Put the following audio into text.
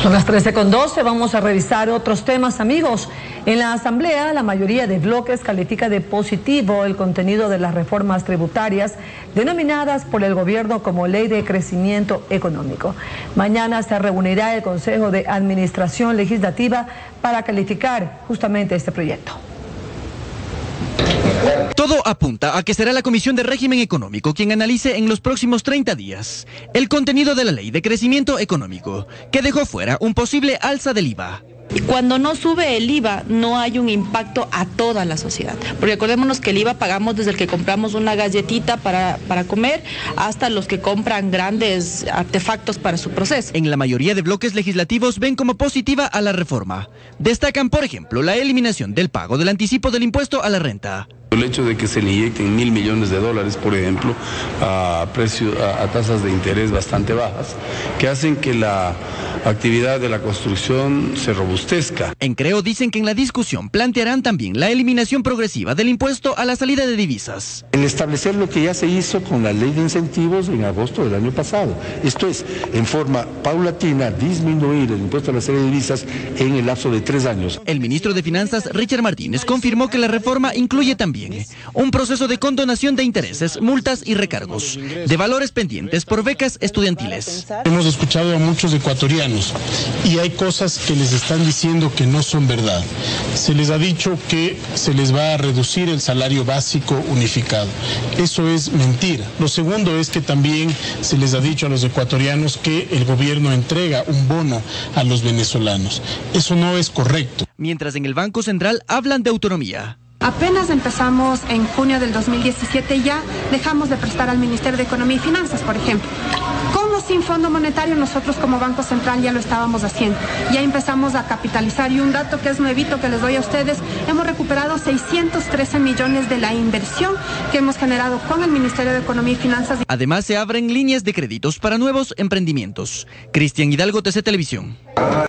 Son las 13:12, vamos a revisar otros temas, amigos. En la Asamblea, la mayoría de bloques califica de positivo el contenido de las reformas tributarias denominadas por el gobierno como Ley de Crecimiento Económico. Mañana se reunirá el Consejo de Administración Legislativa para calificar justamente este proyecto. Todo apunta a que será la Comisión de Régimen Económico quien analice en los próximos 30 días el contenido de la Ley de Crecimiento Económico, que dejó fuera un posible alza del IVA. Cuando no sube el IVA, no hay un impacto a toda la sociedad. Porque acordémonos que el IVA pagamos desde el que compramos una galletita para comer hasta los que compran grandes artefactos para su proceso. En la mayoría de bloques legislativos ven como positiva a la reforma. Destacan, por ejemplo, la eliminación del pago del anticipo del impuesto a la renta. El hecho de que se le inyecten $1.000 millones, por ejemplo, a tasas de interés bastante bajas, que hacen que la actividad de la construcción se robustezca. En Creo dicen que en la discusión plantearán también la eliminación progresiva del impuesto a la salida de divisas. El establecer lo que ya se hizo con la ley de incentivos en agosto del año pasado. Esto es, en forma paulatina, disminuir el impuesto a la salida de divisas en el lapso de 3 años. El ministro de Finanzas, Richard Martínez, confirmó que la reforma incluye también un proceso de condonación de intereses, multas y recargos de valores pendientes por becas estudiantiles. Hemos escuchado a muchos ecuatorianos y hay cosas que les están diciendo que no son verdad. Se les ha dicho que se les va a reducir el salario básico unificado. Eso es mentira. Lo segundo es que también se les ha dicho a los ecuatorianos que el gobierno entrega un bono a los venezolanos. Eso no es correcto. Mientras en el Banco Central hablan de autonomía. Apenas empezamos en junio del 2017 y ya dejamos de prestar al Ministerio de Economía y Finanzas, por ejemplo. Con o sin Fondo Monetario, nosotros como Banco Central ya lo estábamos haciendo. Ya empezamos a capitalizar y un dato que es nuevito que les doy a ustedes, hemos recuperado 613 millones de la inversión que hemos generado con el Ministerio de Economía y Finanzas. Además, se abren líneas de créditos para nuevos emprendimientos. Cristian Hidalgo, TC Televisión.